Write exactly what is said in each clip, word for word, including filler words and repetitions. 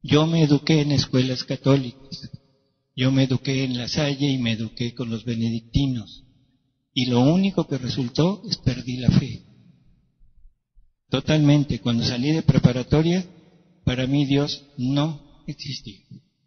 Yo me eduqué en escuelas católicas. Yo me eduqué en La Salle y me eduqué con los benedictinos. Y lo único que resultó es perdí la fe. Totalmente. Cuando salí de preparatoria, para mí Dios no existía.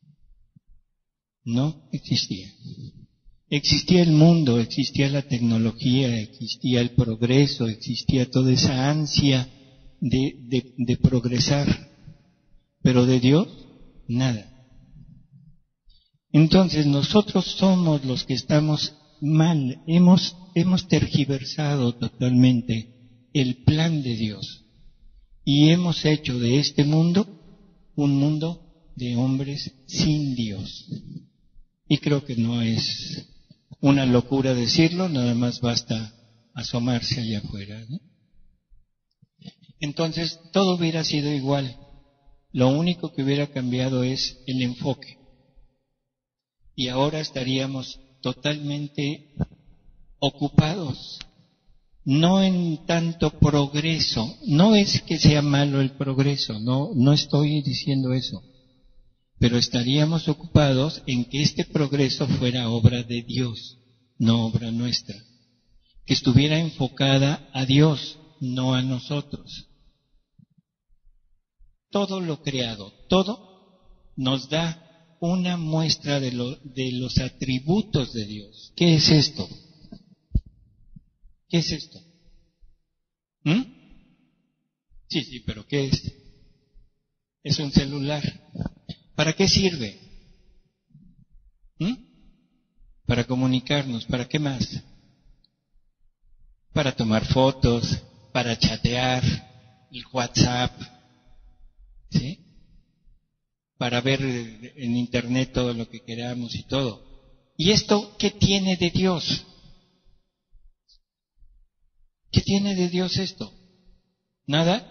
No existía. Existía el mundo, existía la tecnología, existía el progreso, existía toda esa ansia de, de, de progresar. Pero de Dios, nada. Entonces nosotros somos los que estamos mal, hemos, hemos tergiversado totalmente el plan de Dios y hemos hecho de este mundo un mundo de hombres sin Dios. Y creo que no es una locura decirlo, nada más basta asomarse allá afuera, ¿no? Entonces todo hubiera sido igual, lo único que hubiera cambiado es el enfoque. Y ahora estaríamos totalmente ocupados, no en tanto progreso. No es que sea malo el progreso, no, no estoy diciendo eso, pero estaríamos ocupados en que este progreso fuera obra de Dios, no obra nuestra, que estuviera enfocada a Dios, no a nosotros. Todo lo creado, todo nos da una muestra de, lo, de los atributos de Dios. ¿Qué es esto? ¿Qué es esto? ¿Mm? Sí, sí, pero ¿qué es? Es un celular. ¿Para qué sirve? ¿Mm? Para comunicarnos. ¿Para qué más? Para tomar fotos, para chatear, el WhatsApp, ¿sí? Para ver en internet todo lo que queramos y todo. ¿Y esto qué tiene de Dios? ¿Qué tiene de Dios esto? ¿Nada?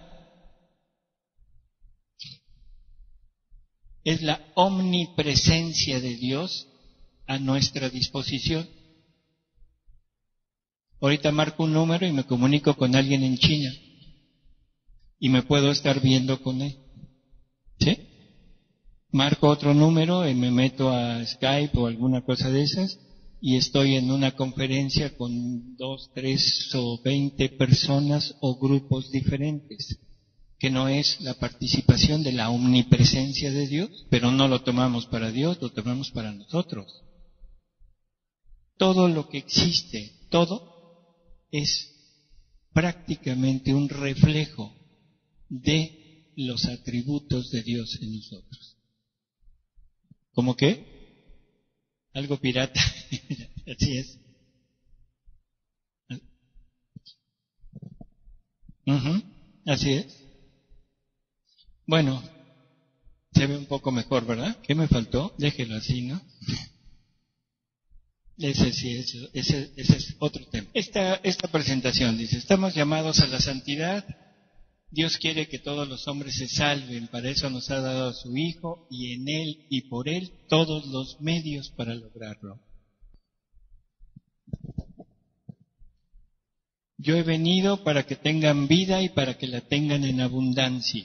Es la omnipresencia de Dios a nuestra disposición. Ahorita marco un número y me comunico con alguien en China y me puedo estar viendo con él. ¿Sí? Marco otro número y me meto a Skype o alguna cosa de esas y estoy en una conferencia con dos, tres o veinte personas o grupos diferentes, que no es la participación de la omnipresencia de Dios, pero no lo tomamos para Dios, lo tomamos para nosotros. Todo lo que existe, todo es prácticamente un reflejo de los atributos de Dios en nosotros. ¿Cómo qué? Algo pirata. Así es. Uh-huh. Así es. Bueno, se ve un poco mejor, ¿verdad? ¿Qué me faltó? Déjelo así, ¿no? Ese sí, ese, ese, ese es otro tema. Esta, esta presentación dice, estamos llamados a la santidad. Dios quiere que todos los hombres se salven, para eso nos ha dado a su Hijo y en Él y por Él todos los medios para lograrlo. Yo he venido para que tengan vida y para que la tengan en abundancia.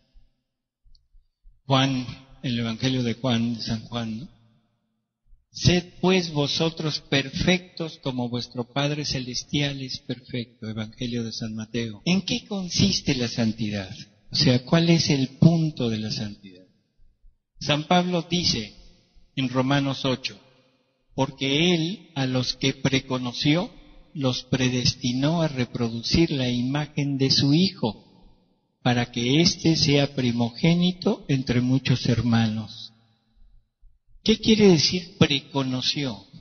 Juan, el Evangelio de Juan, de San Juan, ¿no? Sed pues vosotros perfectos como vuestro Padre Celestial es perfecto, Evangelio de San Mateo. ¿En qué consiste la santidad? O sea, ¿cuál es el punto de la santidad? San Pablo dice en Romanos ocho, porque Él a los que preconoció, los predestinó a reproducir la imagen de su Hijo, para que éste sea primogénito entre muchos hermanos. ¿Qué quiere decir preconoció? O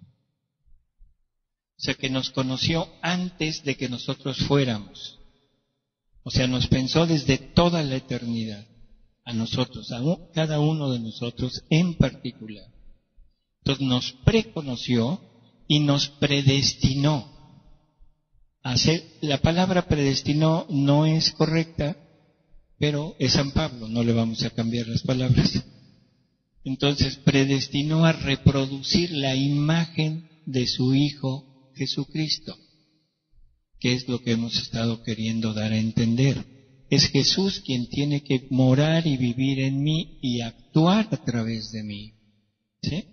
sea, que nos conoció antes de que nosotros fuéramos. O sea, nos pensó desde toda la eternidad, a nosotros, a un, cada uno de nosotros en particular. Entonces nos preconoció y nos predestinó. Hacer, la palabra predestinó no es correcta, pero es San Pablo, no le vamos a cambiar las palabras. Entonces predestinó a reproducir la imagen de su Hijo Jesucristo, que es lo que hemos estado queriendo dar a entender. es Jesús quien tiene que morar y vivir en mí y actuar a través de mí. ¿Sí?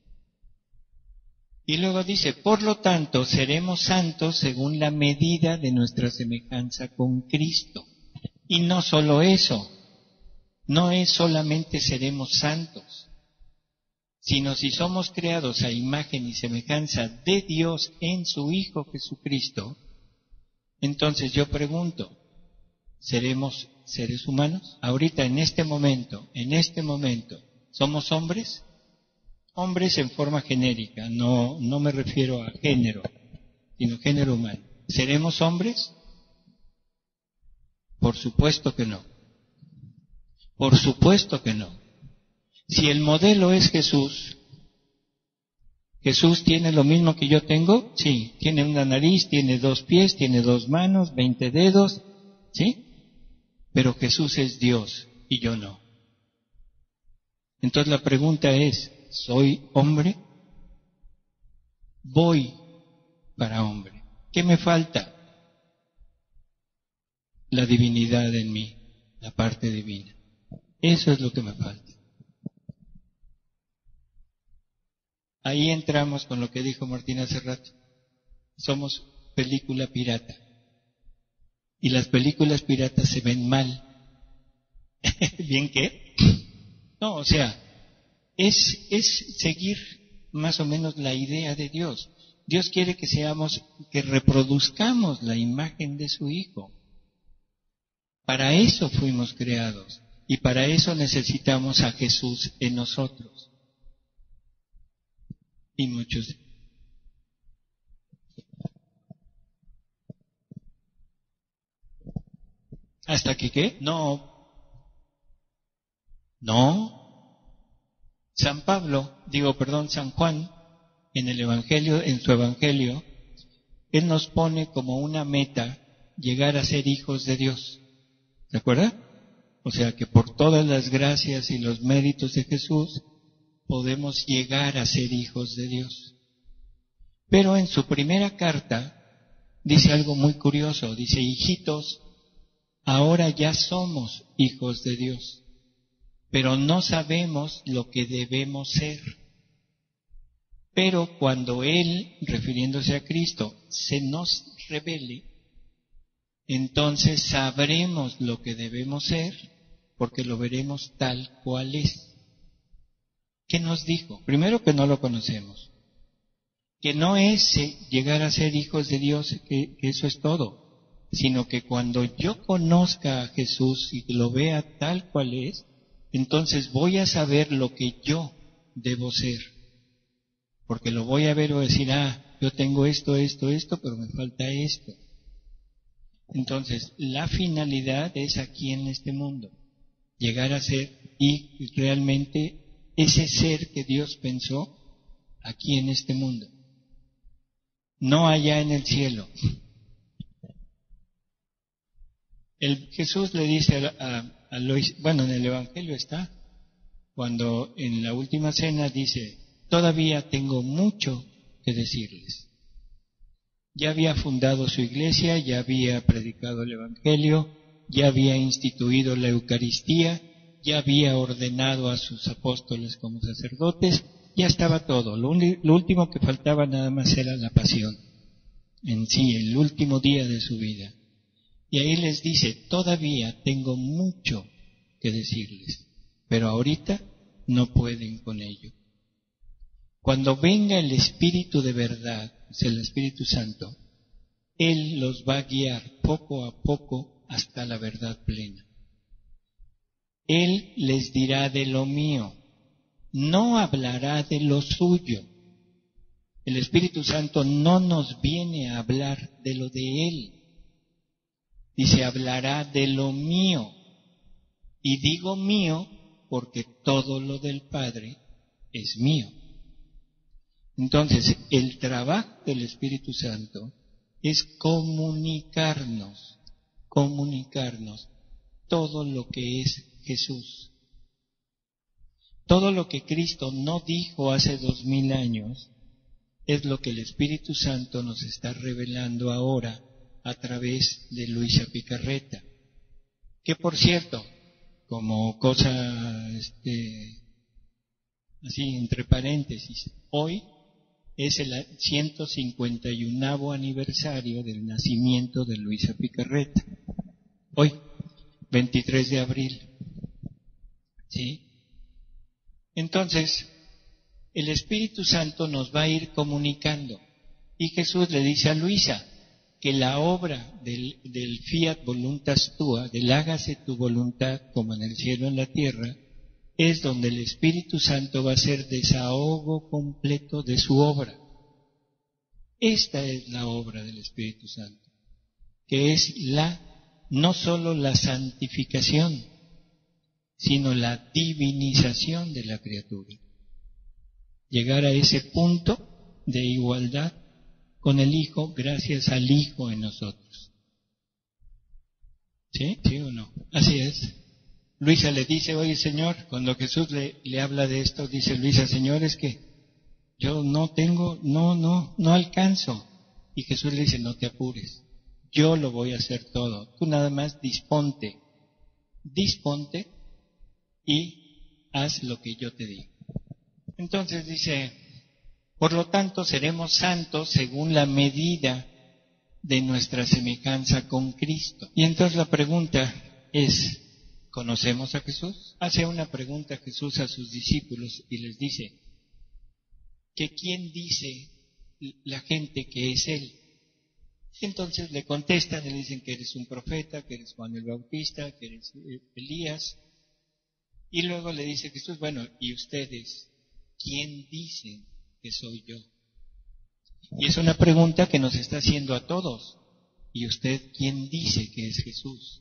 Y luego dice, por lo tanto, seremos santos según la medida de nuestra semejanza con Cristo. Y no solo eso, no es solamente seremos santos, sino si somos creados a imagen y semejanza de Dios en su Hijo Jesucristo, entonces yo pregunto, ¿seremos seres humanos? Ahorita, en este momento, en este momento, ¿somos hombres? Hombres en forma genérica, no, no me refiero a género, sino género humano. ¿Seremos hombres? Por supuesto que no. Por supuesto que no. Si el modelo es Jesús, ¿Jesús tiene lo mismo que yo tengo? Sí. Tiene una nariz, tiene dos pies, tiene dos manos, veinte dedos, ¿sí? Pero Jesús es Dios y yo no. Entonces la pregunta es, ¿soy hombre? Voy para hombre. ¿Qué me falta? La divinidad en mí, la parte divina. Eso es lo que me falta. Ahí entramos con lo que dijo Martín hace rato. Somos película pirata. Y las películas piratas se ven mal. ¿Bien qué? No, o sea, es, es seguir más o menos la idea de Dios. Dios quiere que seamos, que reproduzcamos la imagen de su Hijo. Para eso fuimos creados. Y para eso necesitamos a Jesús en nosotros. Y muchos. ¿Hasta que qué? No. No. San Pablo, digo, perdón, San Juan, en el Evangelio, en su Evangelio, él nos pone como una meta llegar a ser hijos de Dios. ¿De acuerdo? O sea que por todas las gracias y los méritos de Jesús podemos llegar a ser hijos de Dios. Pero en su primera carta dice algo muy curioso, dice, hijitos, ahora ya somos hijos de Dios, pero no sabemos lo que debemos ser. Pero cuando Él, refiriéndose a Cristo, se nos revele, entonces sabremos lo que debemos ser, porque lo veremos tal cual es. ¿Qué nos dijo? Primero, que no lo conocemos. Que no es llegar a ser hijos de Dios, que, que eso es todo, sino que cuando yo conozca a Jesús y lo vea tal cual es, entonces voy a saber lo que yo debo ser. Porque lo voy a ver o decir, ah, yo tengo esto, esto, esto, pero me falta esto. Entonces, la finalidad es aquí en este mundo, llegar a ser y realmente ese ser que Dios pensó aquí en este mundo, no allá en el cielo. El Jesús le dice a, a, a Lois, bueno, en el Evangelio está, cuando en la última cena dice, todavía tengo mucho que decirles. Ya había fundado su iglesia, ya había predicado el Evangelio, ya había instituido la Eucaristía, ya había ordenado a sus apóstoles como sacerdotes, ya estaba todo. Lo, un, lo último que faltaba nada más era la pasión en sí, el último día de su vida. Y ahí les dice, todavía tengo mucho que decirles, pero ahorita no pueden con ello. Cuando venga el Espíritu de verdad, es el Espíritu Santo, Él los va a guiar poco a poco hasta la verdad plena. Él les dirá de lo mío, no hablará de lo suyo. El Espíritu Santo no nos viene a hablar de lo de Él. Dice, hablará de lo mío. Y digo mío porque todo lo del Padre es mío. Entonces, el trabajo del Espíritu Santo es comunicarnos, comunicarnos todo lo que es Jesús. Todo lo que Cristo no dijo hace dos mil años es lo que el Espíritu Santo nos está revelando ahora a través de Luisa Picarreta. Que por cierto, como cosa, este, así entre paréntesis, hoy es el ciento cincuenta y uno aniversario del nacimiento de Luisa Picarreta. Hoy, veintitrés de abril. ¿Sí? Entonces, el Espíritu Santo nos va a ir comunicando. Y Jesús le dice a Luisa que la obra del, del fiat voluntas tua, del hágase tu voluntad como en el cielo en la tierra, es donde el Espíritu Santo va a ser desahogo completo de su obra. Esta es la obra del Espíritu Santo, que es la, no solo la santificación, sino la divinización de la criatura. Llegar a ese punto de igualdad con el Hijo gracias al Hijo en nosotros. ¿Sí? ¿Sí o no? Así es. Luisa le dice, oye Señor, cuando Jesús le, le habla de esto, dice Luisa, Señor, es que yo no tengo, no, no, no alcanzo. Y Jesús le dice, no te apures, yo lo voy a hacer todo. Tú nada más disponte, disponte y haz lo que yo te digo. Entonces dice, por lo tanto seremos santos según la medida de nuestra semejanza con Cristo. Y entonces la pregunta es, ¿conocemos a Jesús? Hace una pregunta Jesús a sus discípulos y les dice, que quién dice la gente que es Él. Entonces le contestan y le dicen que eres un profeta, que eres Juan el Bautista, que eres Elías. Y luego le dice Jesús, bueno, ¿y ustedes quién dicen que soy yo? Y es una pregunta que nos está haciendo a todos. ¿Y usted quién dice que es Jesús?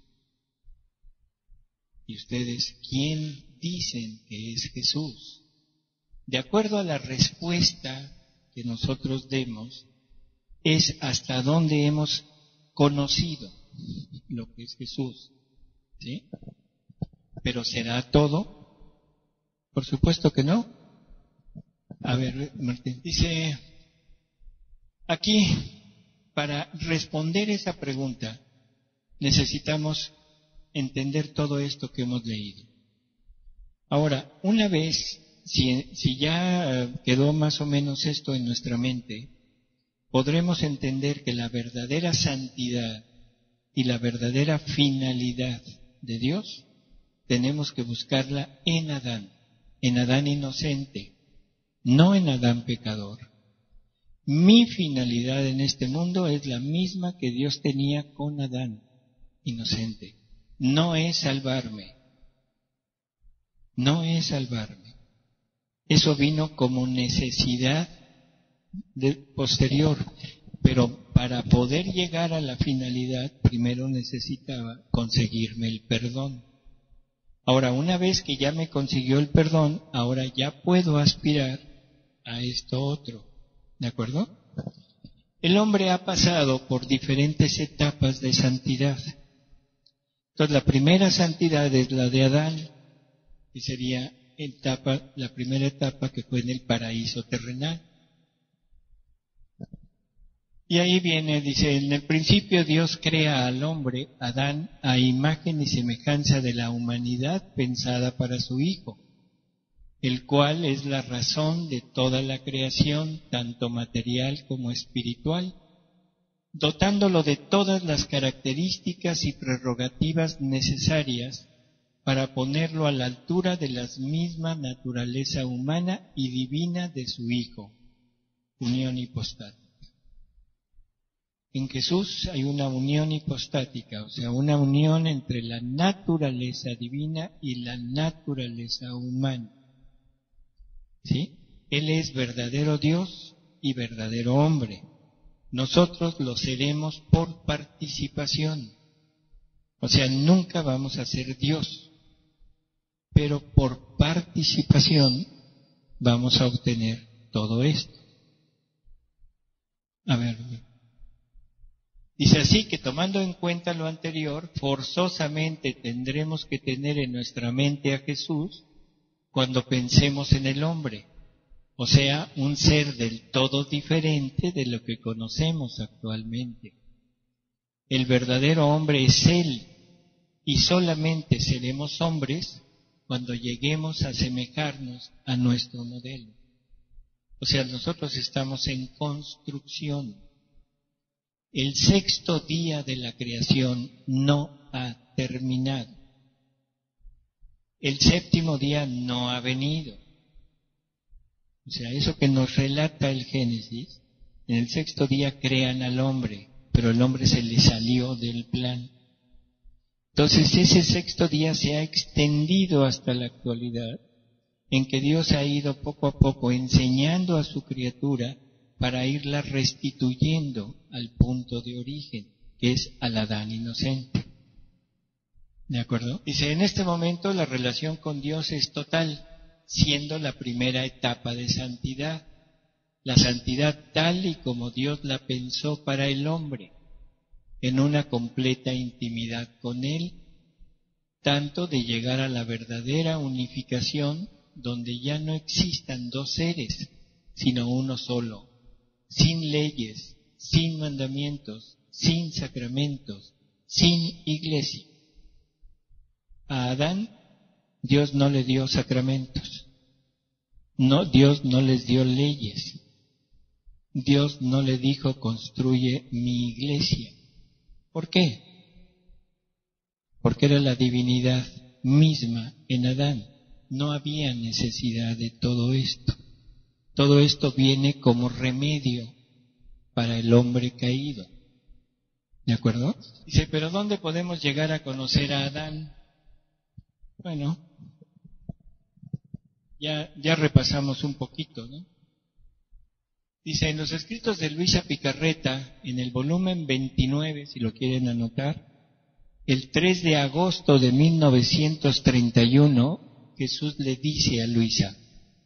¿Y ustedes quién dicen que es Jesús? De acuerdo a la respuesta que nosotros demos, es hasta dónde hemos conocido lo que es Jesús. ¿Sí? ¿Pero será todo? Por supuesto que no. A ver, Martín. Dice, aquí, para responder esa pregunta, necesitamos entender todo esto que hemos leído. Ahora, una vez, si, si ya quedó más o menos esto en nuestra mente, podremos entender que la verdadera santidad y la verdadera finalidad de Dios tenemos que buscarla en Adán, en Adán inocente, no en Adán pecador. Mi finalidad en este mundo es la misma que Dios tenía con Adán inocente. No es salvarme, no es salvarme. Eso vino como necesidad de, posterior, pero para poder llegar a la finalidad, primero necesitaba conseguirme el perdón. Ahora, una vez que ya me consiguió el perdón, ahora ya puedo aspirar a esto otro. ¿De acuerdo? El hombre ha pasado por diferentes etapas de santidad. Entonces, la primera santidad es la de Adán, que sería etapa, la primera etapa que fue en el paraíso terrenal. Y ahí viene, dice, en el principio Dios crea al hombre, Adán, a imagen y semejanza de la humanidad pensada para su Hijo, el cual es la razón de toda la creación, tanto material como espiritual, dotándolo de todas las características y prerrogativas necesarias para ponerlo a la altura de la misma naturaleza humana y divina de su Hijo, unión hipostática. En Jesús hay una unión hipostática, o sea, una unión entre la naturaleza divina y la naturaleza humana. ¿Sí? Él es verdadero Dios y verdadero hombre. Nosotros lo seremos por participación. O sea, nunca vamos a ser Dios, pero por participación vamos a obtener todo esto. A ver, dice así que tomando en cuenta lo anterior, forzosamente tendremos que tener en nuestra mente a Jesús cuando pensemos en el hombre, o sea, un ser del todo diferente de lo que conocemos actualmente. El verdadero hombre es Él, y solamente seremos hombres cuando lleguemos a asemejarnos a nuestro modelo. O sea, nosotros estamos en construcción. El sexto día de la creación no ha terminado. El séptimo día no ha venido. O sea, eso que nos relata el Génesis, en el sexto día crean al hombre, pero el hombre se le salió del plan. Entonces ese sexto día se ha extendido hasta la actualidad, en que Dios ha ido poco a poco enseñando a su criatura para irla restituyendo al punto de origen, que es al Adán inocente. ¿De acuerdo? Dice, en este momento la relación con Dios es total, siendo la primera etapa de santidad. La santidad tal y como Dios la pensó para el hombre, en una completa intimidad con Él, tanto de llegar a la verdadera unificación, donde ya no existan dos seres, sino uno solo, sin leyes, sin mandamientos, sin sacramentos, sin iglesia. A Adán, Dios no le dio sacramentos. No, Dios no les dio leyes. Dios no le dijo, construye mi iglesia. ¿Por qué? Porque era la divinidad misma en Adán. No había necesidad de todo esto. Todo esto viene como remedio para el hombre caído. ¿De acuerdo? Dice, pero ¿dónde podemos llegar a conocer a Adán? Bueno, ya, ya repasamos un poquito, ¿no? Dice, en los escritos de Luisa Picarreta, en el volumen veintinueve, si lo quieren anotar, el tres de agosto de mil novecientos treinta y uno, Jesús le dice a Luisa,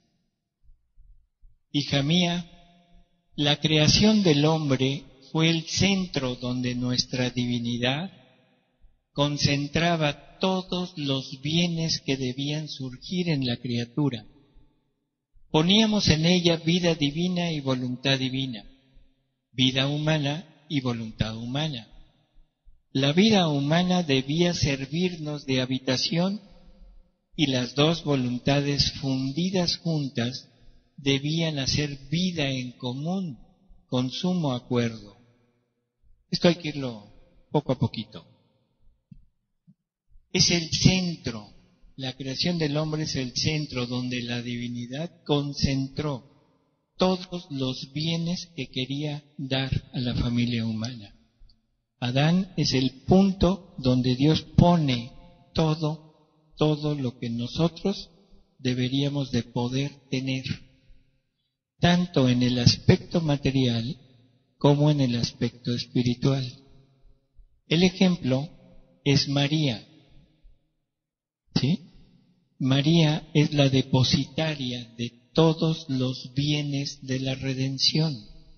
hija mía, la creación del hombre fue el centro donde nuestra divinidad concentraba todos los bienes que debían surgir en la criatura. Poníamos en ella vida divina y voluntad divina, vida humana y voluntad humana. La vida humana debía servirnos de habitación y las dos voluntades fundidas juntas debían hacer vida en común con sumo acuerdo. Esto hay que irlo poco a poquito. Es el centro. La creación del hombre es el centro donde la divinidad concentró todos los bienes que quería dar a la familia humana. Adán es el punto donde Dios pone todo, todo lo que nosotros deberíamos de poder tener, tanto en el aspecto material como en el aspecto espiritual. El ejemplo es María. ¿Sí? María es la depositaria de todos los bienes de la redención.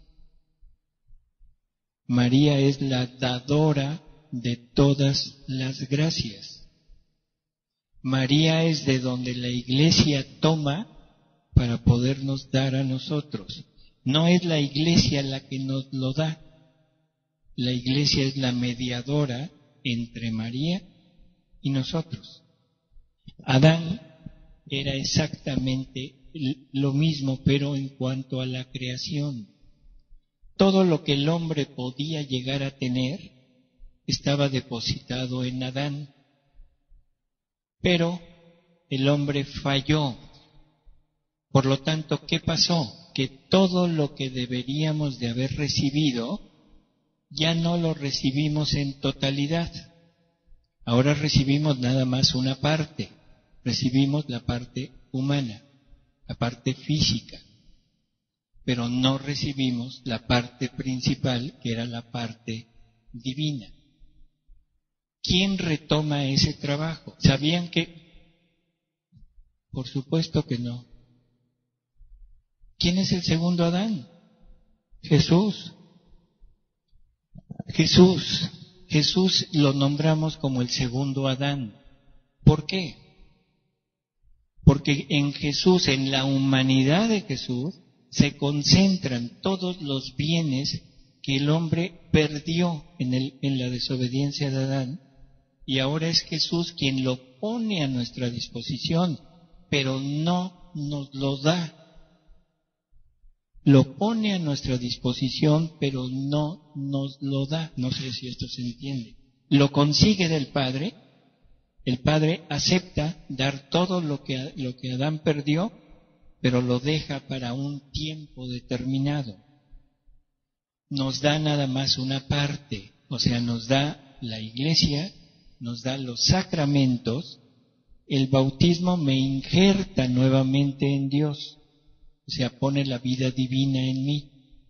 María es la dadora de todas las gracias. María es de donde la Iglesia toma para podernos dar a nosotros. No es la Iglesia la que nos lo da. La Iglesia es la mediadora entre María y nosotros. Adán era exactamente lo mismo, pero en cuanto a la creación. Todo lo que el hombre podía llegar a tener estaba depositado en Adán. Pero el hombre falló. Por lo tanto, ¿qué pasó? Que todo lo que deberíamos de haber recibido, ya no lo recibimos en totalidad. Ahora recibimos nada más una parte. Recibimos la parte humana, la parte física, pero no recibimos la parte principal, que era la parte divina. ¿Quién retoma ese trabajo? ¿Sabían que? Por supuesto que no. ¿Quién es el segundo Adán? Jesús. Jesús. Jesús lo nombramos como el segundo Adán. ¿Por qué? Porque en Jesús, en la humanidad de Jesús, se concentran todos los bienes que el hombre perdió en, el, en la desobediencia de Adán, y ahora es Jesús quien lo pone a nuestra disposición, pero no nos lo da. Lo pone a nuestra disposición, pero no nos lo da. No sé si esto se entiende. Lo consigue del Padre. El Padre acepta dar todo lo que, lo que Adán perdió, pero lo deja para un tiempo determinado. Nos da nada más una parte, o sea, nos da la Iglesia, nos da los sacramentos. El bautismo me injerta nuevamente en Dios, o sea, pone la vida divina en mí.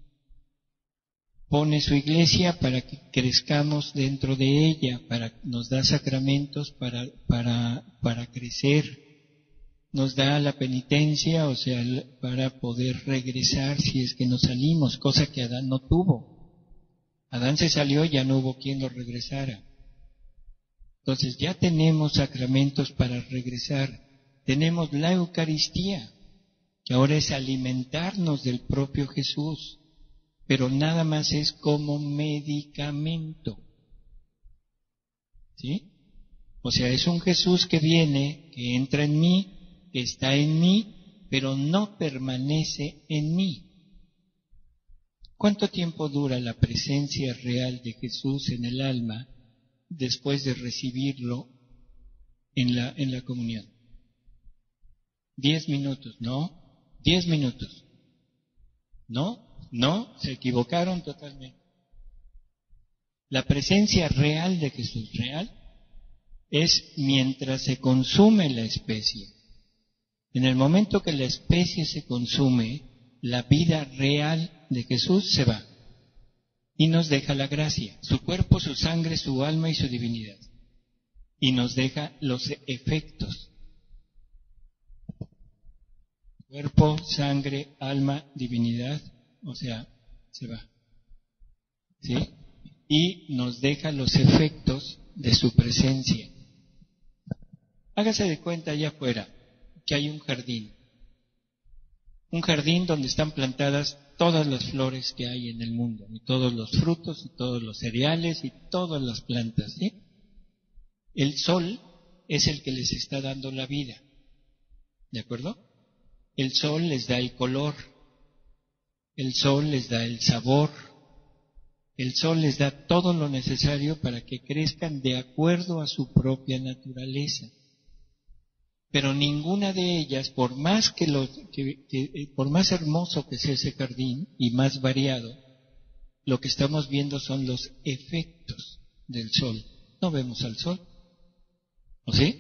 Pone su Iglesia para que crezcamos dentro de ella, para, nos da sacramentos para, para, para crecer. Nos da la penitencia, o sea, para poder regresar si es que nos salimos, cosa que Adán no tuvo. Adán se salió y ya no hubo quien lo regresara. Entonces ya tenemos sacramentos para regresar. Tenemos la Eucaristía, que ahora es alimentarnos del propio Jesús, pero nada más es como medicamento. ¿Sí? O sea, es un Jesús que viene, que entra en mí, que está en mí, pero no permanece en mí. ¿Cuánto tiempo dura la presencia real de Jesús en el alma después de recibirlo en la, en la comunión? Diez minutos, ¿no? Diez minutos. ¿No? No, se equivocaron totalmente. La presencia real de Jesús, real, es mientras se consume la especie. En el momento que la especie se consume, la vida real de Jesús se va y nos deja la gracia, su cuerpo, su sangre, su alma y su divinidad. Y nos deja los efectos. Cuerpo, sangre, alma, divinidad, o sea, se va. ¿Sí? Y nos deja los efectos de su presencia. Hágase de cuenta allá afuera que hay un jardín. Un jardín donde están plantadas todas las flores que hay en el mundo, y todos los frutos, y todos los cereales, y todas las plantas, ¿sí? El sol es el que les está dando la vida. ¿De acuerdo? El sol les da el color. El sol les da el sabor. El sol les da todo lo necesario para que crezcan de acuerdo a su propia naturaleza. Pero ninguna de ellas, por más que, los, que, que por más hermoso que sea ese jardín y más variado, lo que estamos viendo son los efectos del sol. No vemos al sol, ¿o sí?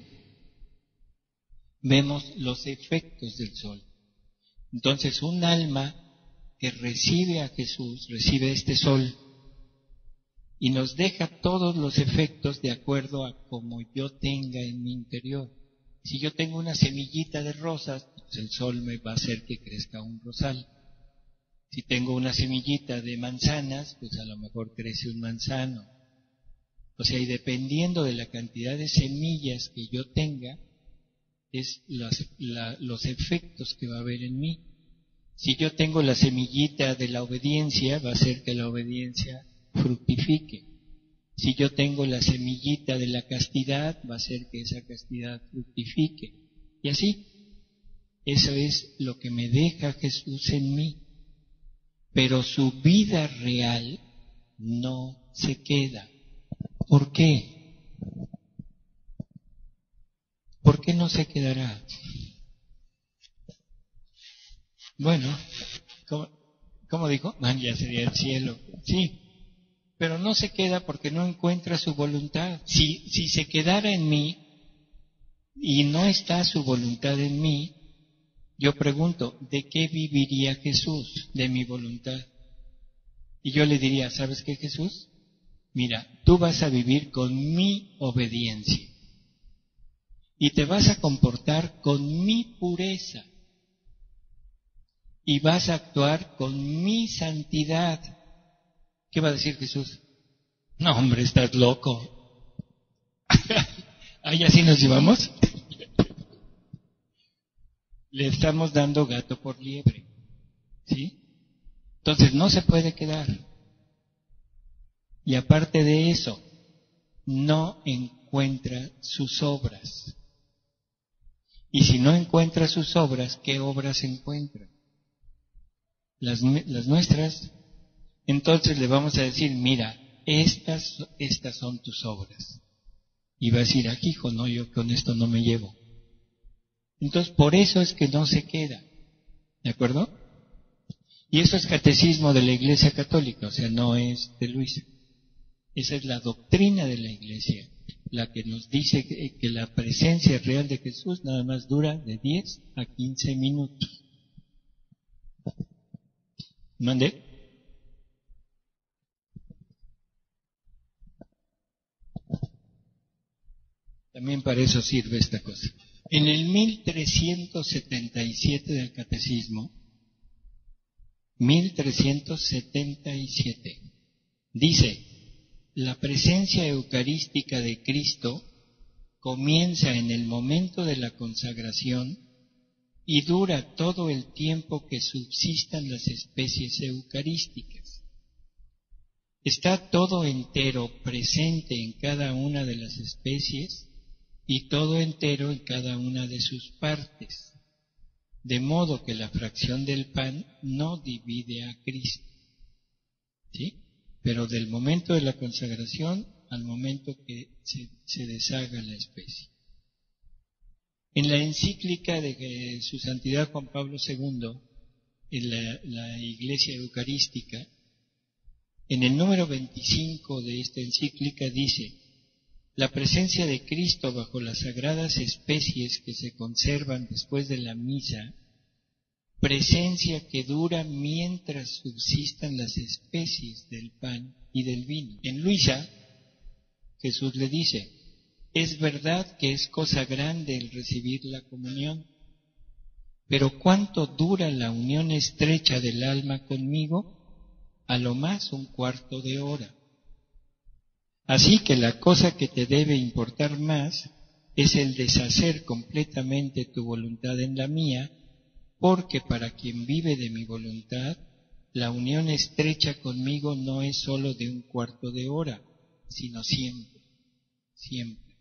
Vemos los efectos del sol. Entonces, un alma que recibe a Jesús, recibe este sol, y nos deja todos los efectos de acuerdo a como yo tenga en mi interior. Si yo tengo una semillita de rosas, pues el sol me va a hacer que crezca un rosal. Si tengo una semillita de manzanas, pues a lo mejor crece un manzano. O sea, y dependiendo de la cantidad de semillas que yo tenga, es las, la, los efectos que va a haber en mí. Si yo tengo la semillita de la obediencia, va a hacer que la obediencia fructifique. Si yo tengo la semillita de la castidad, va a hacer que esa castidad fructifique. Y así, eso es lo que me deja Jesús en mí. Pero su vida real no se queda. ¿Por qué? ¿Por qué no se quedará? Bueno, ¿cómo, cómo dijo? Ah, ya sería el cielo. Sí. Pero no se queda porque no encuentra su voluntad. Si, si se quedara en mí y no está su voluntad en mí, yo pregunto, ¿de qué viviría Jesús? De mi voluntad. Y yo le diría, ¿sabes qué, Jesús? Mira, tú vas a vivir con mi obediencia y te vas a comportar con mi pureza y vas a actuar con mi santidad. ¿Qué va a decir Jesús? No, hombre, estás loco. ¿Ahí así nos llevamos? Le estamos dando gato por liebre. ¿Sí? Entonces no se puede quedar. Y aparte de eso, no encuentra sus obras. Y si no encuentra sus obras, ¿qué obras encuentra? Las, las nuestras. Entonces le vamos a decir, mira, estas, estas son tus obras. Y va a decir, aquí, hijo, no, yo con esto no me llevo. Entonces, por eso es que no se queda. ¿De acuerdo? Y eso es catecismo de la Iglesia Católica, o sea, no es de Luisa. Esa es la doctrina de la Iglesia, la que nos dice que, que la presencia real de Jesús nada más dura de diez a quince minutos. ¿Mande? También para eso sirve esta cosa. En el mil trescientos setenta y siete del Catecismo, mil trescientos setenta y siete, dice, la presencia eucarística de Cristo comienza en el momento de la consagración y dura todo el tiempo que subsistan las especies eucarísticas. Está todo entero presente en cada una de las especies y todo entero en cada una de sus partes, de modo que la fracción del pan no divide a Cristo. ¿Sí? Pero del momento de la consagración al momento que se, se deshaga la especie. En la encíclica de Su Santidad Juan Pablo segundo, en la, la Iglesia Eucarística, en el número veinticinco de esta encíclica dice, la presencia de Cristo bajo las sagradas especies que se conservan después de la misa, presencia que dura mientras subsistan las especies del pan y del vino. En Luisa, Jesús le dice, es verdad que es cosa grande el recibir la comunión, pero ¿cuánto dura la unión estrecha del alma conmigo? A lo más un cuarto de hora. Así que la cosa que te debe importar más es el deshacer completamente tu voluntad en la mía, porque para quien vive de mi voluntad, la unión estrecha conmigo no es sólo de un cuarto de hora, sino siempre, siempre.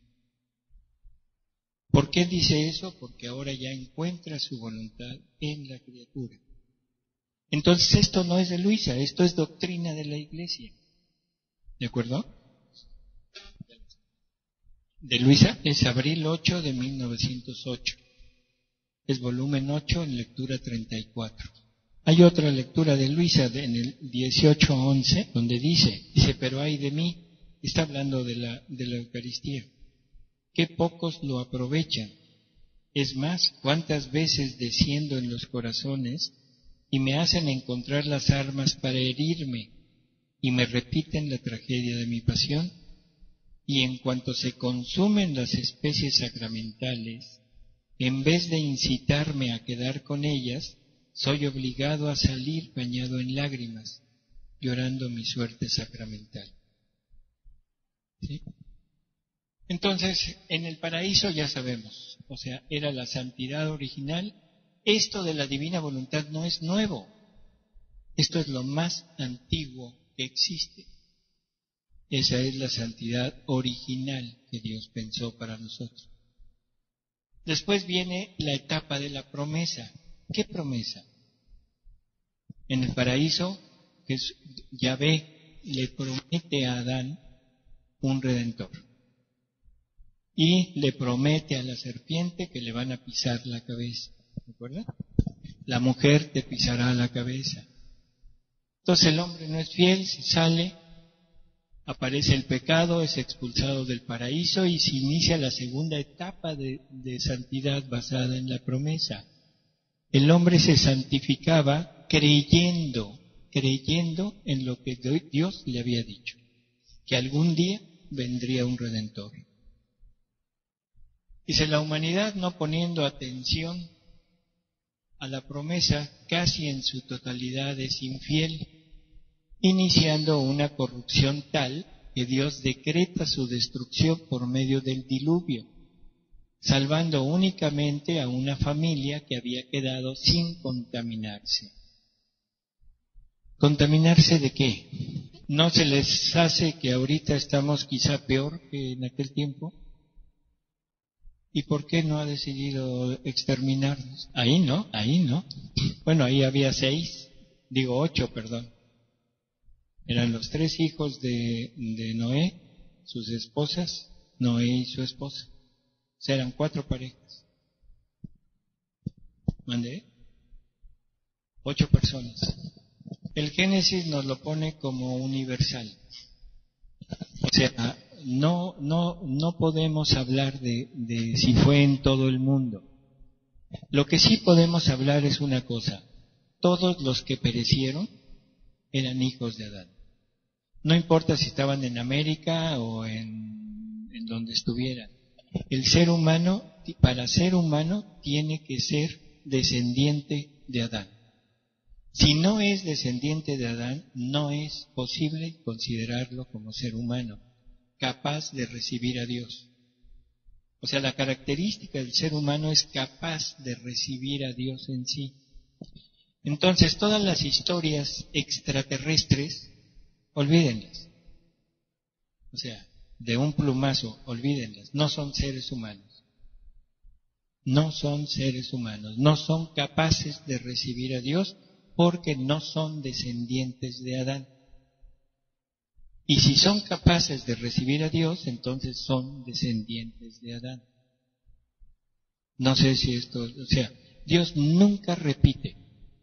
¿Por qué dice eso? Porque ahora ya encuentra su voluntad en la criatura. Entonces esto no es de Luisa, esto es doctrina de la Iglesia. ¿De acuerdo? De Luisa es abril ocho de mil novecientos ocho. Es volumen ocho en lectura treinta y cuatro. Hay otra lectura de Luisa de, en el dieciocho once, donde dice, dice, pero ay de mí, está hablando de la, de la Eucaristía, qué pocos lo aprovechan. Es más, cuántas veces desciendo en los corazones y me hacen encontrar las armas para herirme y me repiten la tragedia de mi pasión. Y en cuanto se consumen las especies sacramentales, en vez de incitarme a quedar con ellas, soy obligado a salir bañado en lágrimas, llorando mi suerte sacramental. ¿Sí? Entonces, en el paraíso ya sabemos, o sea, era la santidad original. Esto de la divina voluntad no es nuevo. Esto es lo más antiguo que existe. Esa es la santidad original que Dios pensó para nosotros. Después viene la etapa de la promesa. ¿Qué promesa? En el paraíso, Yahvé le promete a Adán un redentor. Y le promete a la serpiente que le van a pisar la cabeza. ¿De acuerdo? La mujer te pisará la cabeza. Entonces el hombre no es fiel, se sale, aparece el pecado, es expulsado del paraíso y se inicia la segunda etapa de, de santidad basada en la promesa. El hombre se santificaba creyendo, creyendo en lo que Dios le había dicho, que algún día vendría un redentor. Dice, la humanidad, no poniendo atención a la promesa, casi en su totalidad es infiel, iniciando una corrupción tal que Dios decreta su destrucción por medio del diluvio, salvando únicamente a una familia que había quedado sin contaminarse. ¿Contaminarse de qué? ¿No se les hace que ahorita estamos quizá peor que en aquel tiempo? ¿Y por qué no ha decidido exterminarnos? Ahí no, ahí no. Bueno, ahí había seis, digo ocho, perdón. Eran los tres hijos de, de Noé, sus esposas, Noé y su esposa. O sea, eran cuatro parejas. ¿Mandé? Ocho personas. El Génesis nos lo pone como universal. O sea, no, no, no podemos hablar de, de si fue en todo el mundo. Lo que sí podemos hablar es una cosa. Todos los que perecieron eran hijos de Adán. No importa si estaban en América o en, en donde estuvieran. El ser humano, para ser humano, tiene que ser descendiente de Adán. Si no es descendiente de Adán, no es posible considerarlo como ser humano, capaz de recibir a Dios. O sea, la característica del ser humano es capaz de recibir a Dios en sí. Entonces, todas las historias extraterrestres, olvídenlas. O sea, de un plumazo, olvídenlas. No son seres humanos. No son seres humanos. No son capaces de recibir a Dios porque no son descendientes de Adán. Y si son capaces de recibir a Dios, entonces son descendientes de Adán. No sé si esto, o sea, Dios nunca repite.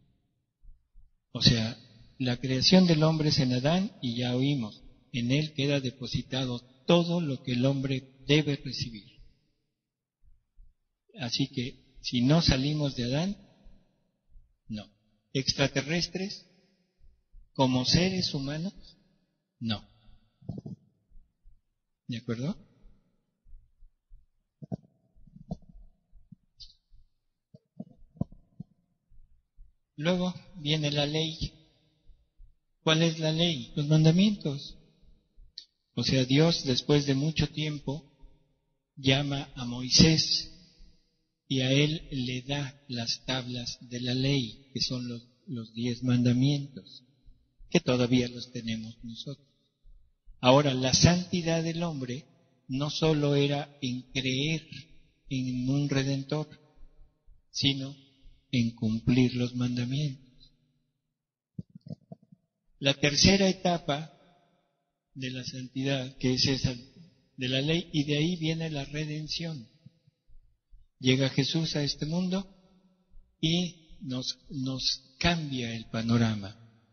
O sea, la creación del hombre es en Adán y ya oímos, en él queda depositado todo lo que el hombre debe recibir. Así que, si no salimos de Adán, no. Extraterrestres, como seres humanos, no. ¿De acuerdo? Luego viene la ley. ¿Cuál es la ley? Los mandamientos. O sea, Dios después de mucho tiempo llama a Moisés y a él le da las tablas de la ley, que son los, los diez mandamientos, que todavía los tenemos nosotros. Ahora, la santidad del hombre no solo era en creer en un Redentor, sino en cumplir los mandamientos. La tercera etapa de la santidad, que es esa de la ley, y de ahí viene la redención. Llega Jesús a este mundo y nos, nos cambia el panorama.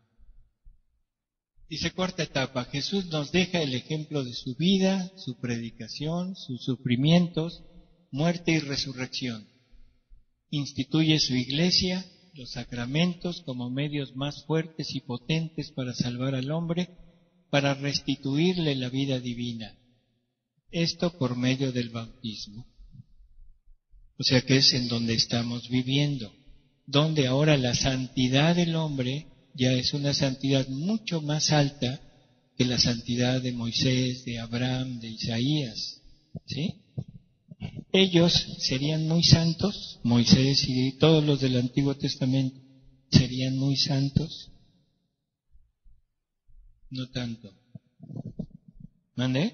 Dice cuarta etapa, Jesús nos deja el ejemplo de su vida, su predicación, sus sufrimientos, muerte y resurrección. Instituye su iglesia, los sacramentos como medios más fuertes y potentes para salvar al hombre, para restituirle la vida divina. Esto por medio del bautismo. O sea que es en donde estamos viviendo, donde ahora la santidad del hombre ya es una santidad mucho más alta que la santidad de Moisés, de Abraham, de Isaías. ¿Sí? Ellos serían muy santos, Moisés y todos los del Antiguo Testamento serían muy santos. No tanto. ¿Mande?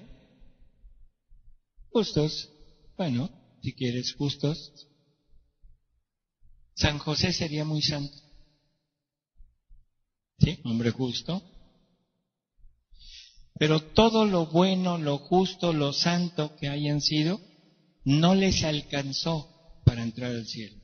Justos. Bueno, si quieres justos. San José sería muy santo. ¿Sí? Hombre justo. Pero todo lo bueno, lo justo, lo santo que hayan sido, no les alcanzó para entrar al cielo.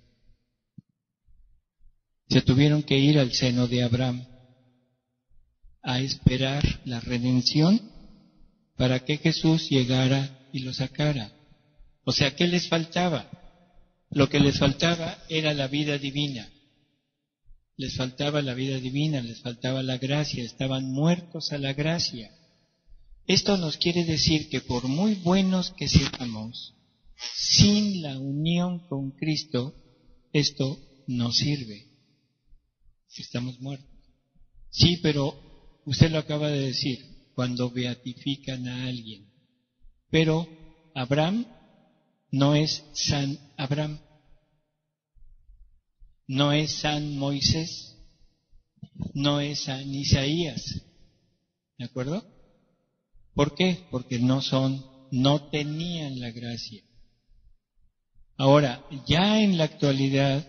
Se tuvieron que ir al seno de Abraham a esperar la redención para que Jesús llegara y lo sacara. O sea, ¿qué les faltaba? Lo que les faltaba era la vida divina. Les faltaba la vida divina, les faltaba la gracia, estaban muertos a la gracia. Esto nos quiere decir que por muy buenos que seamos, sin la unión con Cristo, esto no sirve. Estamos muertos. Sí, pero usted lo acaba de decir, cuando beatifican a alguien. Pero Abraham no es San Abraham, no es San Moisés, no es San Isaías. ¿De acuerdo? ¿Por qué? Porque no son, no tenían la gracia. Ahora, ya en la actualidad,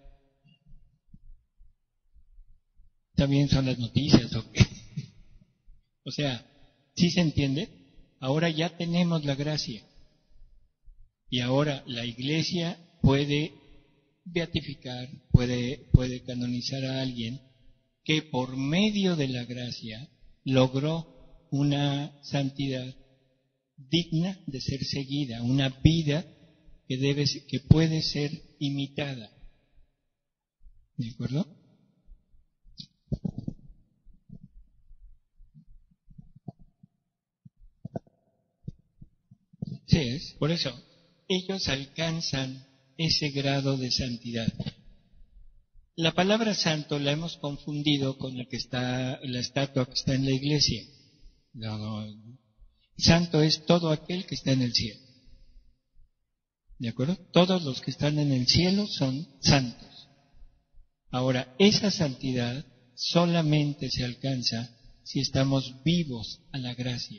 también son las noticias, ¿o qué? O sea, ¿sí se entiende? Ahora ya tenemos la gracia. Y ahora la Iglesia puede beatificar, puede, puede canonizar a alguien que por medio de la gracia logró una santidad digna de ser seguida, una vida que debe, que puede ser imitada. ¿De acuerdo? Sí, es por eso. Ellos alcanzan ese grado de santidad. La palabra santo la hemos confundido con la que está, la estatua que está en la iglesia. No, santo es todo aquel que está en el cielo. ¿De acuerdo? Todos los que están en el cielo son santos. Ahora, esa santidad solamente se alcanza si estamos vivos a la gracia.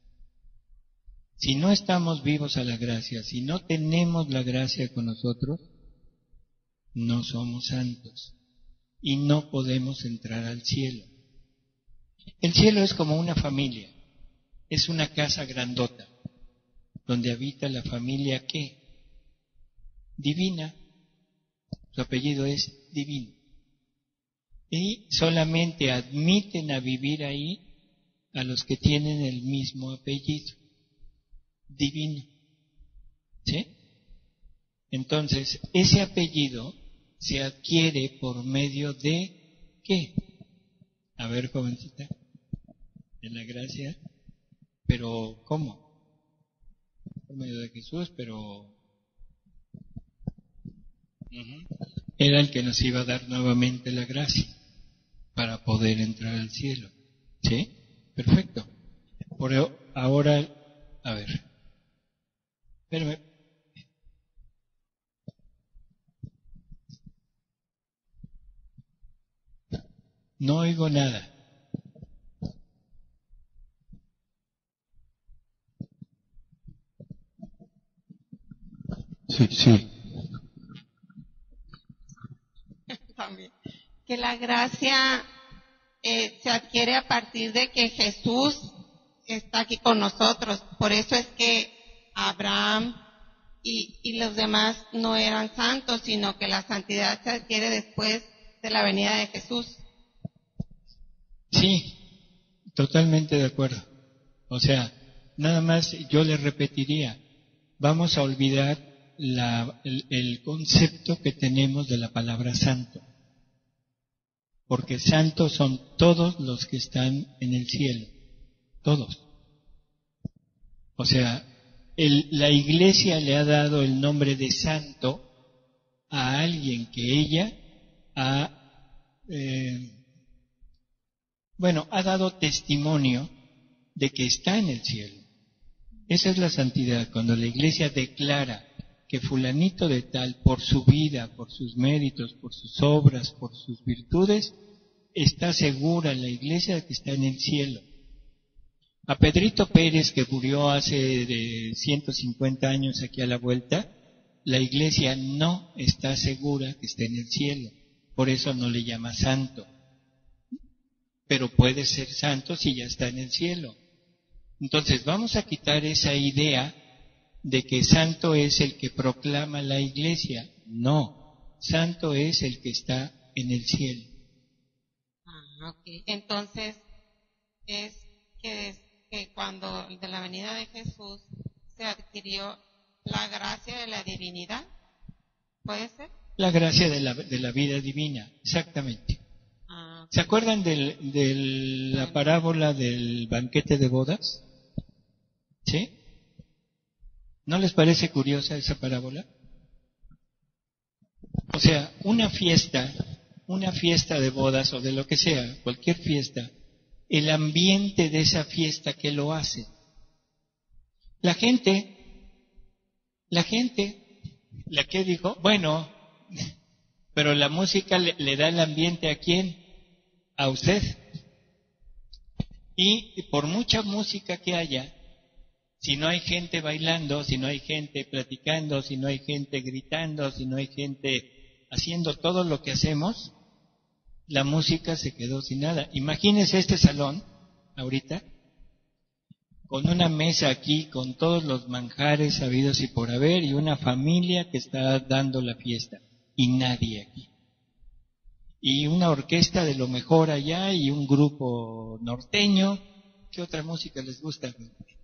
Si no estamos vivos a la gracia, si no tenemos la gracia con nosotros, no somos santos y no podemos entrar al cielo. El cielo es como una familia, es una casa grandota, donde habita la familia ¿qué? Divina. Su apellido es divino. Y solamente admiten a vivir ahí a los que tienen el mismo apellido, divino. ¿Sí? Entonces, ese apellido se adquiere por medio de ¿qué? A ver, jovencita, de la gracia. Pero, ¿cómo? Por medio de Jesús, pero uh-huh. Era el que nos iba a dar nuevamente la gracia para poder entrar al cielo. ¿Sí? Perfecto. Por ahora, a ver, espérame. No oigo nada. Sí, sí. También. Que la gracia eh, se adquiere a partir de que Jesús está aquí con nosotros. Por eso es que Abraham y, y los demás no eran santos, sino que la santidad se adquiere después de la venida de Jesús. Sí, totalmente de acuerdo. O sea, nada más yo le repetiría, vamos a olvidar la, el, el concepto que tenemos de la palabra santo. Porque santos son todos los que están en el cielo. Todos. O sea, el, la Iglesia le ha dado el nombre de santo a alguien que ella ha, eh, bueno, ha dado testimonio de que está en el cielo. Esa es la santidad, cuando la Iglesia declara que fulanito de tal, por su vida, por sus méritos, por sus obras, por sus virtudes, está segura la Iglesia de que está en el cielo. A Pedrito Pérez, que murió hace de ciento cincuenta años aquí a la vuelta, la Iglesia no está segura que esté en el cielo. Por eso no le llama santo. Pero puede ser santo si ya está en el cielo. Entonces vamos a quitar esa idea de que santo es el que proclama la Iglesia. No, santo es el que está en el cielo. Ah, ok. Entonces, es que, es que cuando de la venida de Jesús se adquirió la gracia de la divinidad, ¿puede ser? La gracia de la, de la vida divina, exactamente. Ah, okay. ¿Se acuerdan de la parábola del banquete de bodas? ¿Sí? ¿No les parece curiosa esa parábola? O sea, una fiesta, una fiesta de bodas o de lo que sea, cualquier fiesta, el ambiente de esa fiesta que lo hace. La gente, la gente, ¿la que dijo? Bueno, pero la música le, le da el ambiente ¿a quién? a usted. Y por mucha música que haya, si no hay gente bailando, si no hay gente platicando, si no hay gente gritando, si no hay gente haciendo todo lo que hacemos, la música se quedó sin nada. Imagínese este salón, ahorita, con una mesa aquí, con todos los manjares habidos y por haber, y una familia que está dando la fiesta, y nadie aquí. Y una orquesta de lo mejor allá, y un grupo norteño. ¿Qué otra música les gusta?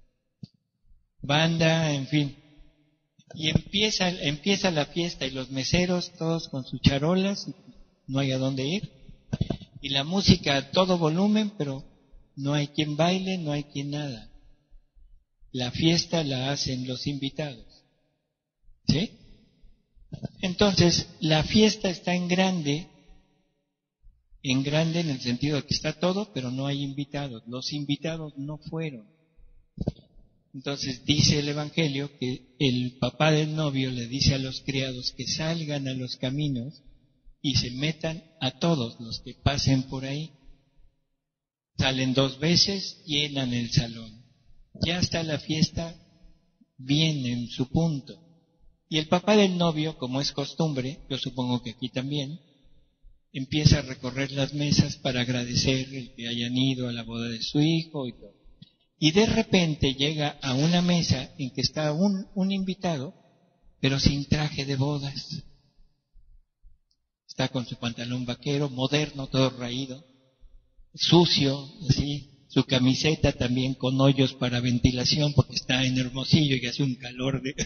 Banda, en fin. Y empieza, empieza la fiesta, y los meseros todos con sus charolas, no hay a dónde ir. Y la música a todo volumen, pero no hay quien baile, no hay quien nada. La fiesta la hacen los invitados. ¿Sí? Entonces, la fiesta está en grande, en grande en el sentido de que está todo, pero no hay invitados. Los invitados no fueron. Entonces dice el Evangelio que el papá del novio le dice a los criados que salgan a los caminos y se metan a todos los que pasen por ahí. Salen dos veces, llenan el salón. Ya está la fiesta bien en su punto. Y el papá del novio, como es costumbre, yo supongo que aquí también, empieza a recorrer las mesas para agradecer el que hayan ido a la boda de su hijo y todo. Y de repente llega a una mesa en que está un, un invitado, pero sin traje de bodas. Está con su pantalón vaquero, moderno, todo raído, sucio, así, su camiseta también con hoyos para ventilación porque está en Hermosillo y hace un calor de...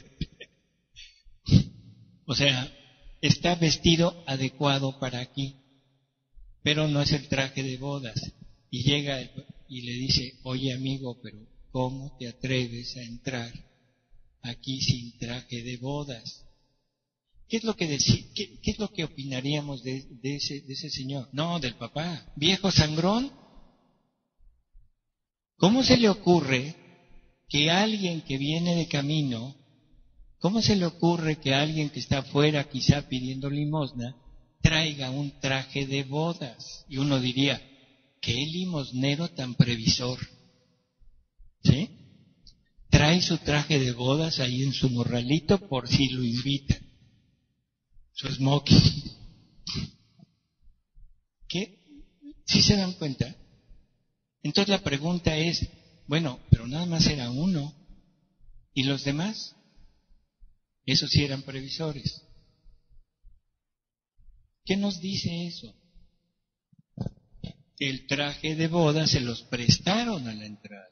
O sea, está vestido adecuado para aquí, pero no es el traje de bodas. Y llega y le dice, oye amigo, pero ¿cómo te atreves a entrar aquí sin traje de bodas? ¿Qué es lo que deci- qué, qué es lo que opinaríamos de, de ese, de ese señor? No, del papá. ¿Viejo sangrón? ¿Cómo se le ocurre que alguien que viene de camino, cómo se le ocurre que alguien que está afuera quizá pidiendo limosna, traiga un traje de bodas? Y uno diría, ¿qué limosnero tan previsor? ¿Sí? Trae su traje de bodas ahí en su morralito por si lo invitan. Su smoking. ¿Qué? ¿Sí se dan cuenta? Entonces la pregunta es, bueno, pero nada más era uno. ¿Y los demás? Esos sí eran previsores. ¿Qué nos dice eso? El traje de boda se los prestaron a la entrada.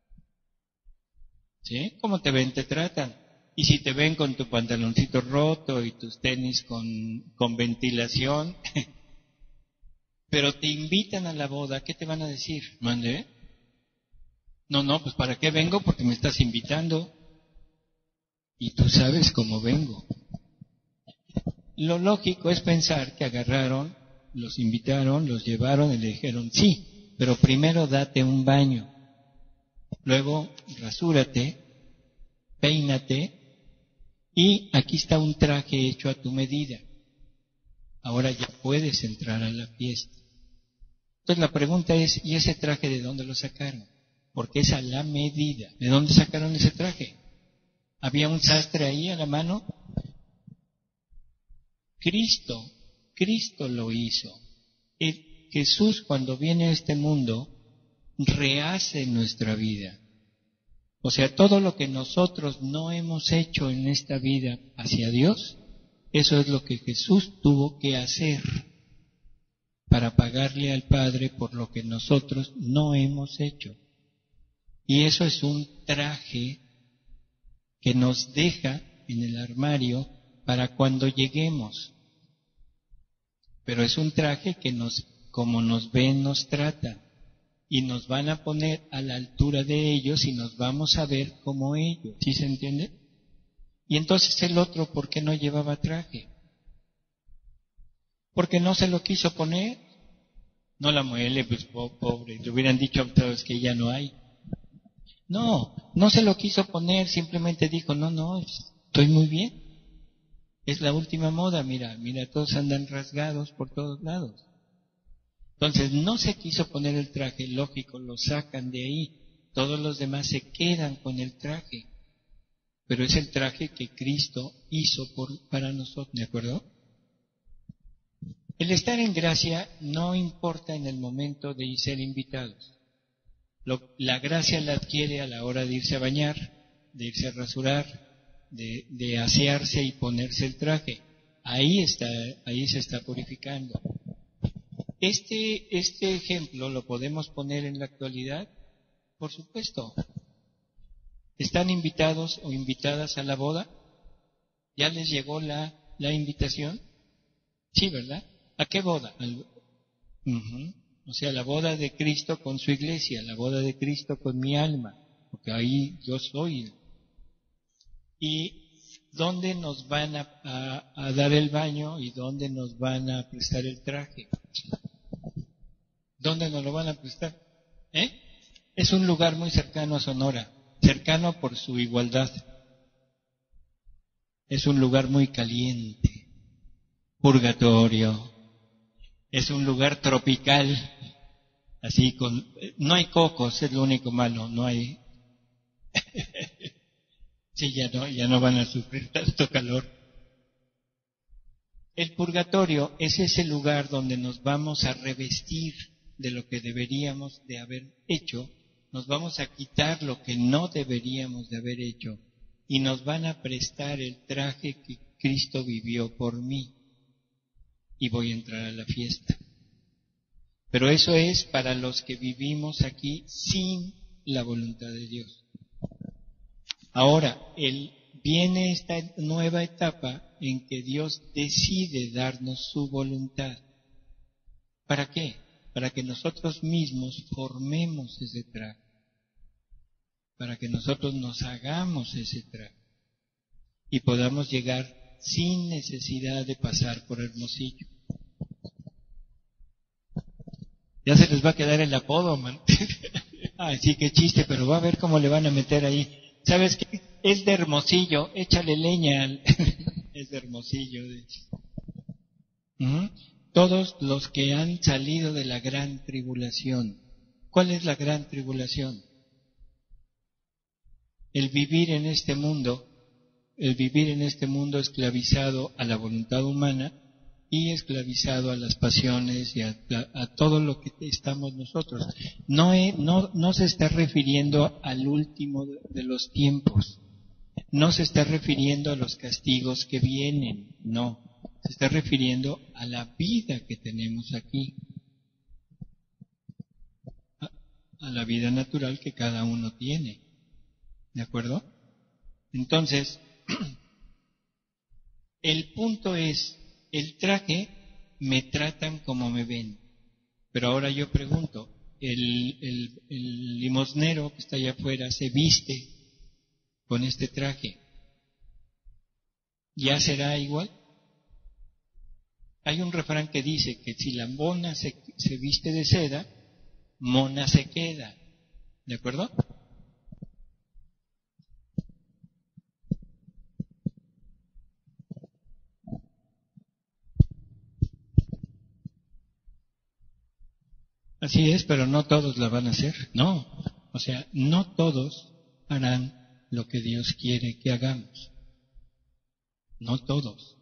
¿Sí? ¿Cómo te ven? Te tratan. Y si te ven con tu pantaloncito roto y tus tenis con, con ventilación, pero te invitan a la boda, ¿qué te van a decir? ¿Mande? No, no, pues ¿para qué vengo? Porque me estás invitando. Y tú sabes cómo vengo. Lo lógico es pensar que agarraron, los invitaron, los llevaron y le dijeron, sí, pero primero date un baño. Luego rasúrate, peínate, y aquí está un traje hecho a tu medida. Ahora ya puedes entrar a la fiesta. Entonces la pregunta es, ¿y ese traje de dónde lo sacaron? Porque es a la medida. ¿De dónde sacaron ese traje? ¿Había un sastre ahí a la mano? Cristo, Cristo lo hizo. El Jesús, cuando viene a este mundo, rehace nuestra vida. O sea, todo lo que nosotros no hemos hecho en esta vida hacia Dios, eso es lo que Jesús tuvo que hacer para pagarle al Padre por lo que nosotros no hemos hecho. Y eso es un traje que nos deja en el armario para cuando lleguemos. Pero es un traje que nos, como nos ven, nos trata. Y nos van a poner a la altura de ellos y nos vamos a ver como ellos. ¿Sí se entiende? Y entonces el otro, ¿por qué no llevaba traje? Porque no se lo quiso poner. No la muele, pues pobre. Le hubieran dicho a todos que ya no hay. No, no se lo quiso poner, simplemente dijo, no, no, estoy muy bien. Es la última moda, mira, mira, todos andan rasgados por todos lados. Entonces no se quiso poner el traje, lógico, lo sacan de ahí. Todos los demás se quedan con el traje. Pero es el traje que Cristo hizo por, para nosotros, ¿de acuerdo? El estar en gracia no importa en el momento de ser invitados. Lo, la gracia la adquiere a la hora de irse a bañar, de irse a rasurar, de, de asearse y ponerse el traje. Ahí está, ahí se está purificando. Este, este ejemplo lo podemos poner en la actualidad, por supuesto. ¿Están invitados o invitadas a la boda? ¿Ya les llegó la, la invitación? Sí, ¿verdad? ¿A qué boda? Al, uh-huh. O sea, la boda de Cristo con su iglesia, la boda de Cristo con mi alma, porque ahí yo soy. ¿Y dónde nos van a, a, a dar el baño y dónde nos van a prestar el traje? ¿Dónde nos lo van a prestar? ¿Eh? Es un lugar muy cercano a Sonora, cercano por su igualdad. Es un lugar muy caliente, purgatorio. Es un lugar tropical, así con... No hay cocos, es lo único malo, no hay... Sí, ya no, ya no van a sufrir tanto calor. El purgatorio es ese lugar donde nos vamos a revestir de lo que deberíamos de haber hecho, nos vamos a quitar lo que no deberíamos de haber hecho y nos van a prestar el traje que Cristo vivió por mí y voy a entrar a la fiesta. Pero eso es para los que vivimos aquí sin la voluntad de Dios. Ahora, el, viene esta nueva etapa en que Dios decide darnos su voluntad. ¿Para qué? Para que nosotros mismos formemos ese traje. Para que nosotros nos hagamos ese traje. Y podamos llegar sin necesidad de pasar por Hermosillo. Ya se les va a quedar el apodo, man. Ay, sí, qué chiste, pero va a ver cómo le van a meter ahí. ¿Sabes qué? Es de Hermosillo, échale leña al... Es de Hermosillo, de hecho. Uh-huh. Todos los que han salido de la gran tribulación. ¿Cuál es la gran tribulación? El vivir en este mundo, el vivir en este mundo esclavizado a la voluntad humana y esclavizado a las pasiones y a, a, a todo lo que estamos nosotros. No, he, no, no se está refiriendo al último de, de los tiempos. No se está refiriendo a los castigos que vienen, no. Se está refiriendo a la vida que tenemos aquí. A, a la vida natural que cada uno tiene. ¿De acuerdo? Entonces, el punto es, el traje me tratan como me ven. Pero ahora yo pregunto, ¿el, el, el limosnero que está allá afuera se viste con este traje? ¿Ya será igual? Hay un refrán que dice que si la mona se, se viste de seda, mona se queda. ¿De acuerdo? Así es, pero no todos la van a hacer. No. O sea, no todos harán lo que Dios quiere que hagamos. No todos.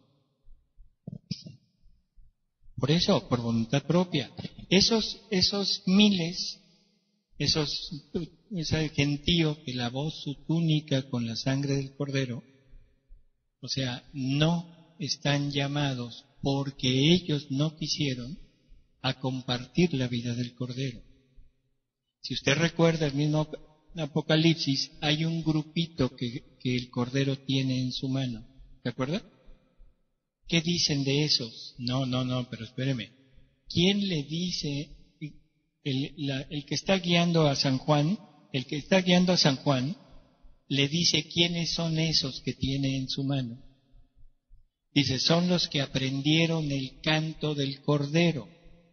Por eso, por voluntad propia. Esos, esos miles, esos, ese gentío que lavó su túnica con la sangre del Cordero, o sea, no están llamados porque ellos no quisieron a compartir la vida del Cordero. Si usted recuerda el mismo Apocalipsis, hay un grupito que, que el Cordero tiene en su mano. ¿Se acuerda? ¿Qué dicen de esos? No, no, no, pero espéreme. ¿Quién le dice, el, la, el que está guiando a San Juan, el que está guiando a San Juan, le dice quiénes son esos que tiene en su mano? Dice, son los que aprendieron el canto del Cordero.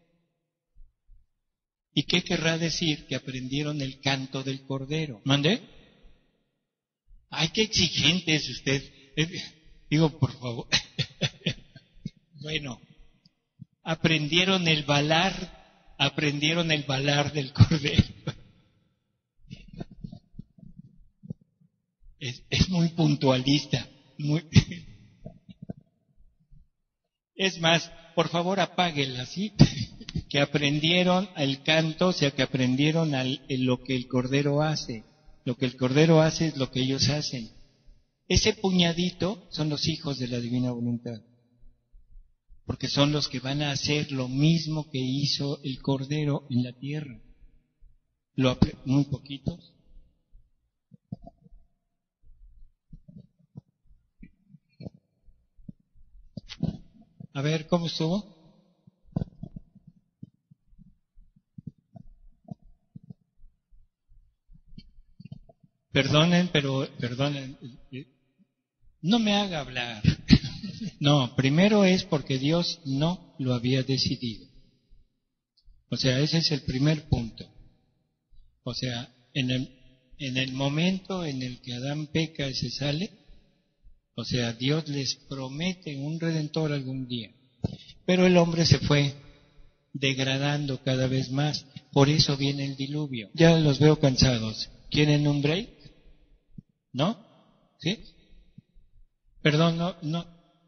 ¿Y qué querrá decir que aprendieron el canto del Cordero? ¿Mande? Ay, qué exigente es usted. Digo, por favor. Bueno, aprendieron el balar aprendieron el balar del cordero. Es, es muy puntualista. Muy... Es más, por favor apáguela, ¿sí? Que aprendieron el canto, o sea, que aprendieron al, en lo que el cordero hace. Lo que el cordero hace es lo que ellos hacen. Ese puñadito son los hijos de la divina voluntad. Porque son los que van a hacer lo mismo que hizo el cordero en la tierra. Lo apre- muy poquitos. A ver, ¿cómo estuvo? Perdonen, pero, perdonen, no me haga hablar. No, primero es porque Dios no lo había decidido. O sea, ese es el primer punto. O sea, en el, en el momento en el que Adán peca y se sale, o sea, Dios les promete un redentor algún día. Pero el hombre se fue degradando cada vez más. Por eso viene el diluvio. Ya los veo cansados. ¿Quieren un break? ¿No? ¿Sí? Perdón, no, no.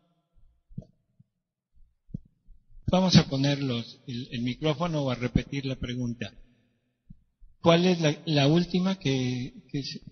Vamos a poner los, el, el micrófono o a repetir la pregunta. ¿Cuál es la, la última que, que se...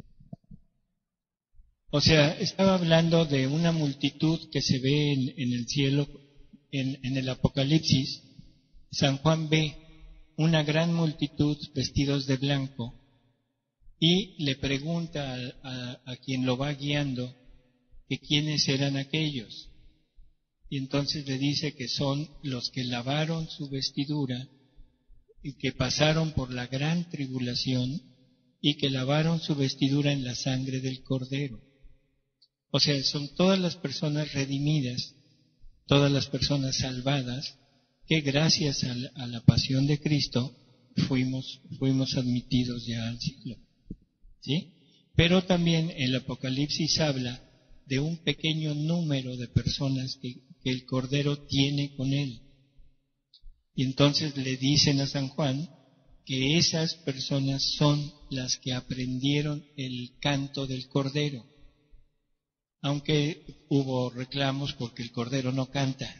O sea, estaba hablando de una multitud que se ve en, en el cielo, en, en el Apocalipsis. San Juan ve una gran multitud vestidos de blanco y le pregunta a, a, a quien lo va guiando que quiénes eran aquellos. Y entonces le dice que son los que lavaron su vestidura y que pasaron por la gran tribulación y que lavaron su vestidura en la sangre del Cordero. O sea, son todas las personas redimidas, todas las personas salvadas, que gracias a la, a la pasión de Cristo fuimos, fuimos admitidos ya al cielo. ¿Sí? Pero también el Apocalipsis habla de un pequeño número de personas que, que el Cordero tiene con él. Y entonces le dicen a San Juan que esas personas son las que aprendieron el canto del Cordero. Aunque hubo reclamos porque el Cordero no canta.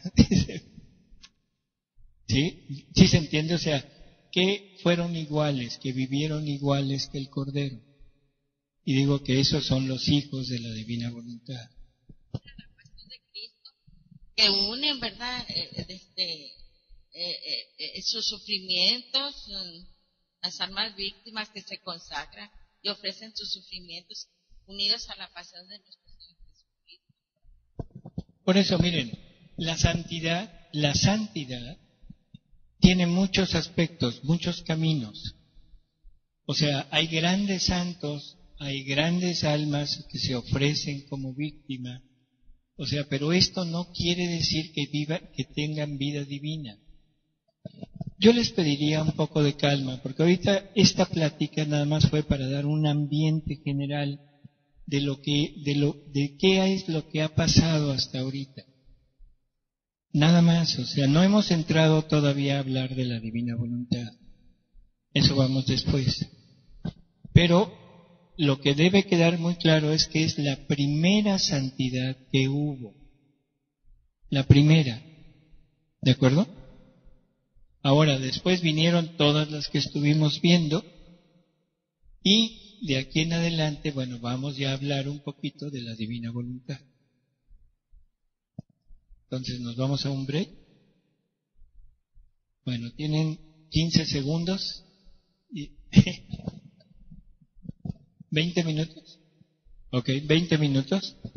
¿Sí? ¿Sí se entiende? O sea, que fueron iguales, que vivieron iguales que el Cordero. Y digo que esos son los hijos de la divina voluntad. Que unen, ¿verdad? Eh, desde eh, eh, sus sufrimientos, las almas víctimas que se consagran y ofrecen sus sufrimientos unidos a la pasión de nuestro Señor Jesucristo. Por eso, miren, la santidad, la santidad tiene muchos aspectos, muchos caminos. O sea, hay grandes santos, hay grandes almas que se ofrecen como víctima. O sea, pero esto no quiere decir que viva, que tengan vida divina. Yo les pediría un poco de calma, porque ahorita esta plática nada más fue para dar un ambiente general de lo que, de lo, de qué es lo que ha pasado hasta ahorita. Nada más, o sea, no hemos entrado todavía a hablar de la divina voluntad. Eso vamos después. Pero lo que debe quedar muy claro es que es la primera santidad que hubo. La primera. ¿De acuerdo? Ahora, después vinieron todas las que estuvimos viendo y de aquí en adelante, bueno, vamos ya a hablar un poquito de la divina voluntad. Entonces, ¿nos vamos a un break? Bueno, tienen quince segundos y veinte minutos. Ok, veinte minutos.